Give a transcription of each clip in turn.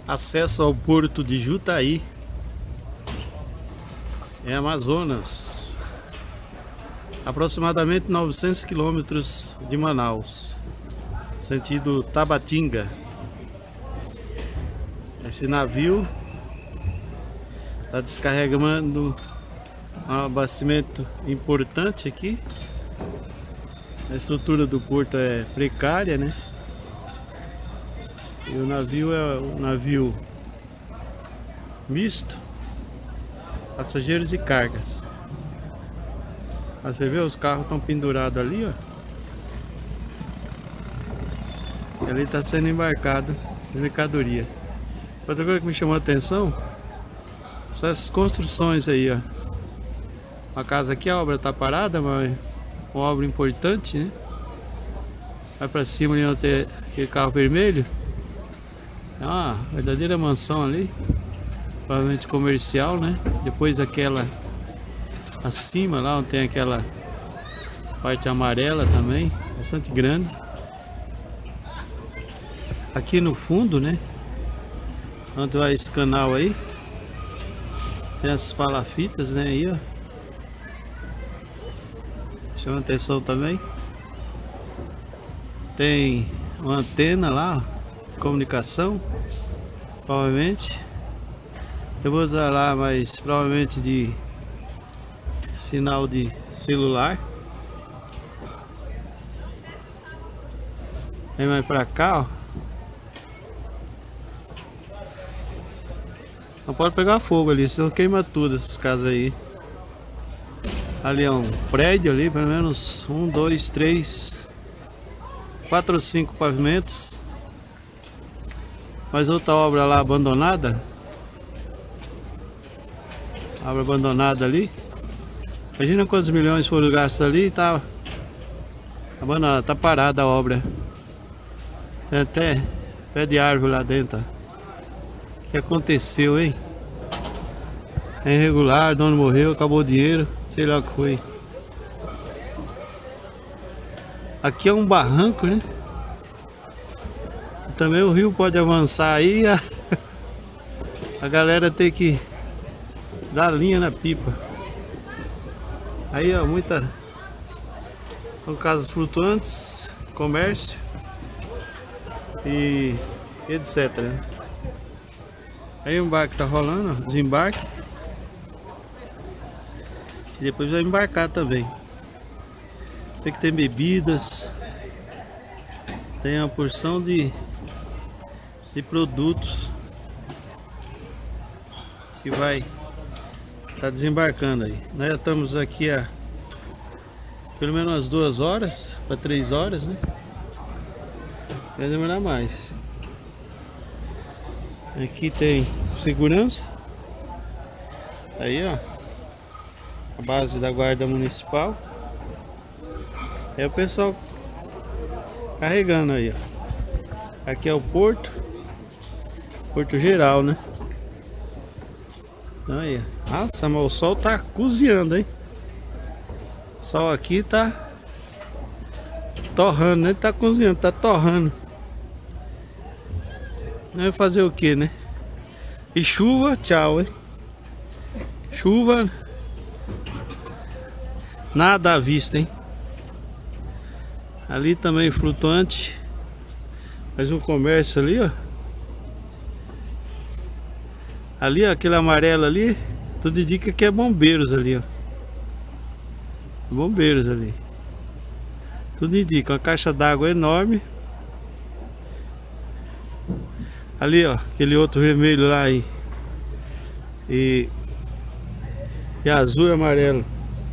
Acesso ao porto de Jutaí, em Amazonas, aproximadamente 900 quilômetros de Manaus, sentido Tabatinga. Esse navio está descarregando um abastecimento importante aqui. A estrutura do porto é precária, né? E o navio é um navio misto, passageiros e cargas. Você vê, os carros estão pendurados ali, ó. E ali está sendo embarcado mercadoria. Outra coisa que me chamou a atenção são essas construções aí, ó. A casa aqui, a obra está parada, mas uma obra importante, né? Vai para cima ali onde tem aquele carro vermelho. É uma verdadeira mansão ali, provavelmente comercial, né? Depois aquela acima lá onde tem aquela parte amarela também, bastante grande. Aqui no fundo, né? Onde vai esse canal aí, tem as palafitas, né? Aí, ó. Chama atenção também. Tem uma antena lá, de comunicação, provavelmente. Eu vou usar lá, mas provavelmente de sinal de celular. Vem mais pra cá, ó. Não pode pegar fogo ali, senão queima tudo essas casas aí. Ali é um prédio ali, pelo menos 1, 2, 3, 4 ou 5 pavimentos. Mais outra obra lá abandonada. Obra abandonada ali. Imagina quantos milhões foram gastos ali e tá abandonada, tá parada a obra. Tem até pé de árvore lá dentro. O que aconteceu, hein? É irregular, o dono morreu, acabou o dinheiro, sei lá o que foi. Aqui é um barranco, né? Também o rio pode avançar aí, a galera tem que dar linha na pipa. Aí, ó, são casas flutuantes, comércio e etc. Aí o embarque tá rolando, ó, desembarque. E depois vai embarcar também. Tem que ter bebidas. Tem uma porção de produtos que vai tá desembarcando aí. Nós já estamos aqui há pelo menos umas 2 horas para 3 horas, né? Vai demorar mais. Aqui tem segurança. Aí, ó, a base da guarda municipal. É o pessoal carregando aí, ó. Aqui é o porto geral, né? Então aí, nossa, mas o sol tá cozinhando, hein? O sol aqui tá torrando, né? Tá cozinhando, tá torrando. Vai fazer o que, né? E chuva, tchau, hein? Chuva, nada à vista, hein? Ali também flutuante. Mais um comércio ali, ó. Ali, ó, aquele amarelo ali, tudo indica que é bombeiros ali, ó. Bombeiros ali. Tudo indica, uma caixa d'água enorme. Ali, ó, aquele outro vermelho lá aí. E azul e amarelo.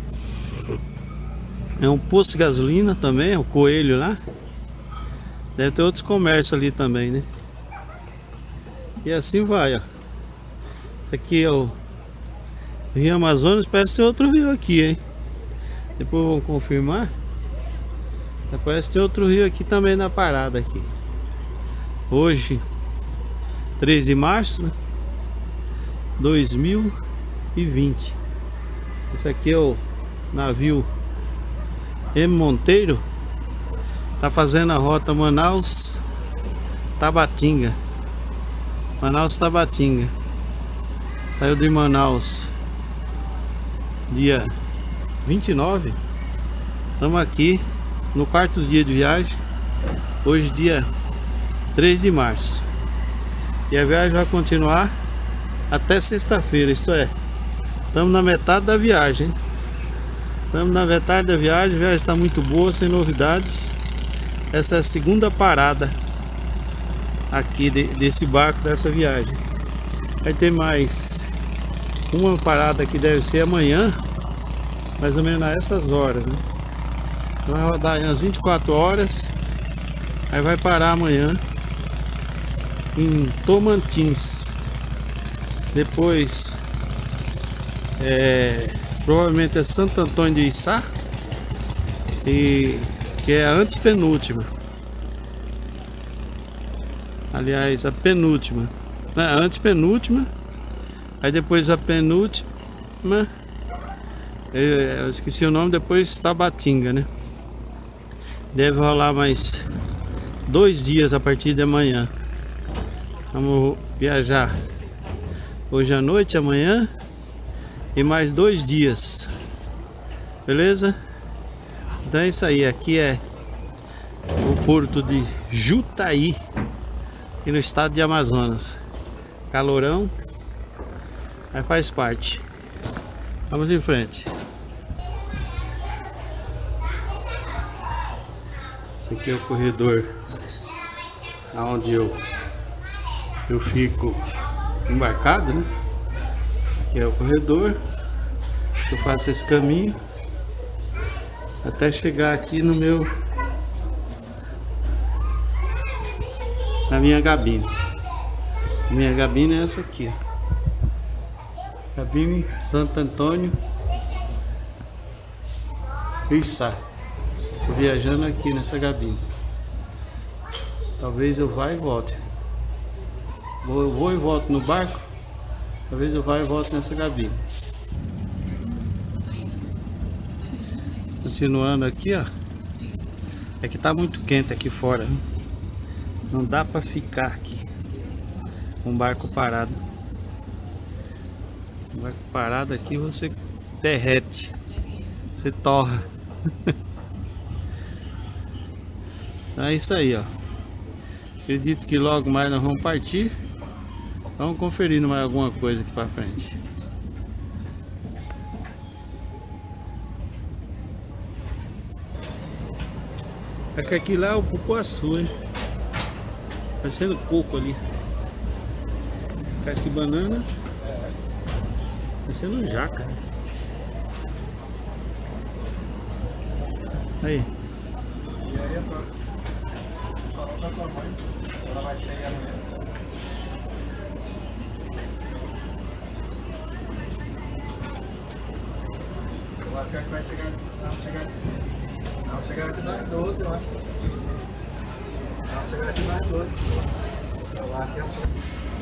É um posto de gasolina também, é o Coelho lá. Deve ter outros comércios ali também, né? E assim vai, ó. Esse aqui é o Rio Amazonas, parece que tem outro rio aqui, hein? Depois vamos confirmar. Parece que tem outro rio aqui também na parada aqui. Hoje, 3 de março, né? 2020. Esse aqui é o navio M. Monteiro. Tá fazendo a rota Manaus Tabatinga. Manaus Tabatinga. Saiu de Manaus dia 29. Estamos aqui no quarto dia de viagem. Hoje dia 3 de março. E a viagem vai continuar até sexta-feira, isso é. Estamos na metade da viagem. Estamos na metade da viagem. A viagem está muito boa, sem novidades. Essa é a segunda parada aqui desse barco, dessa viagem. Vai ter mais uma parada que deve ser amanhã, mais ou menos a essas horas, né? Vai rodar às 24 horas. Aí vai parar amanhã em Tocantins. Depois provavelmente é Santo Antônio de Içá, que é a antepenúltima. Aliás, a penúltima, né? A antepenúltima. Aí depois a penúltima, eu esqueci o nome, depois Tabatinga, né? Deve rolar mais 2 dias a partir de amanhã. Vamos viajar hoje à noite, amanhã e mais 2 dias. Beleza? Então é isso aí. Aqui é o porto de Jutaí, aqui no estado de Amazonas. Calorão, aí faz parte. Vamos em frente. Esse aqui é o corredor aonde eu fico embarcado, né? Aqui é o corredor. Eu faço esse caminho até chegar aqui no na minha cabine. Minha cabine é essa aqui, ó. Cabine Santo Antônio Içá. Tô viajando aqui nessa cabine. Talvez eu vá e volte. Vou e volto no barco. Talvez eu vá e volte nessa cabine. Continuando aqui, ó. É que tá muito quente aqui fora, né? Não dá pra ficar aqui com um barco parado. Um barco parado aqui você derrete, você torra. É isso aí, ó. Acredito que logo mais nós vamos partir. Vamos conferindo mais alguma coisa aqui pra frente. É que aqui lá é o Pupuaçu, hein? Parecendo coco ali. Casca de banana. Parecendo um jaca. Aí. E aí, falou da tua mãe, ela vai ter amanhã. Eu acho que vai chegar. Não, chegar a te dar 12, eu acho. Não, chegar a te dar 12. Eu acho que é um.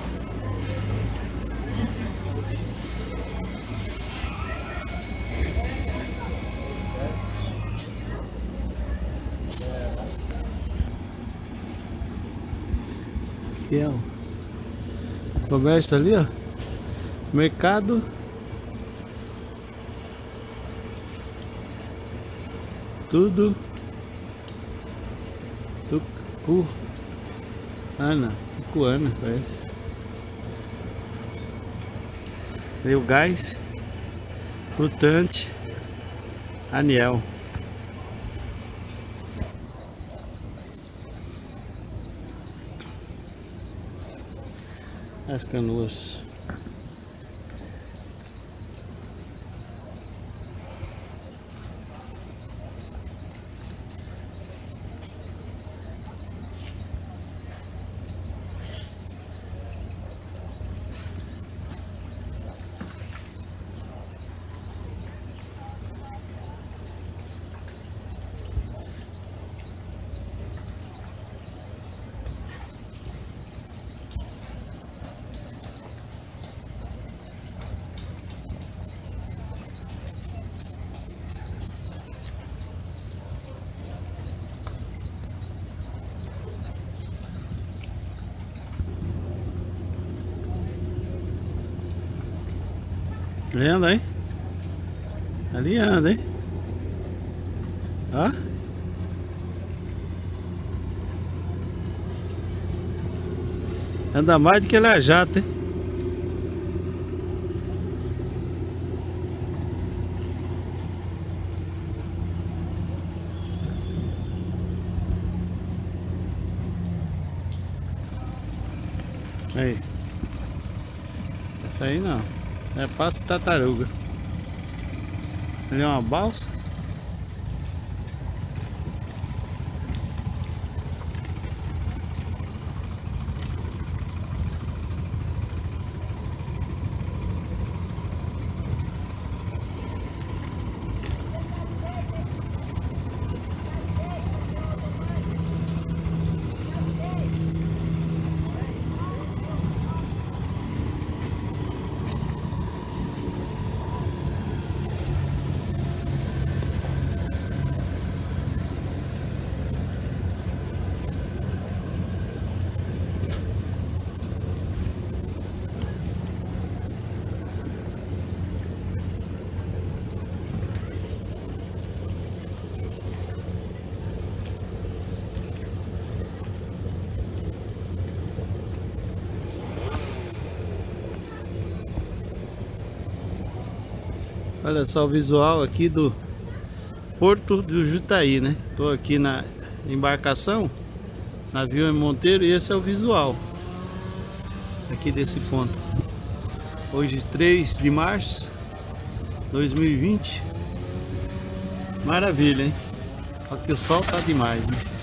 Aqui é o comércio ali, ó. Mercado. Tudo. Tucuana, parece. Veio gás. Frutante. Aniel. As canoas. Vendo, hein? Ali anda, hein? Ó. Anda mais do que ele é jato, hein? Aí. Essa aí não. É passo de tartaruga. Ali é uma balsa. Olha só o visual aqui do Porto do Jutaí, né? Tô aqui na embarcação, navio em Monteiro, e esse é o visual aqui desse ponto. Hoje 3 de março de 2020. Maravilha, hein? Aqui o sol tá demais, né?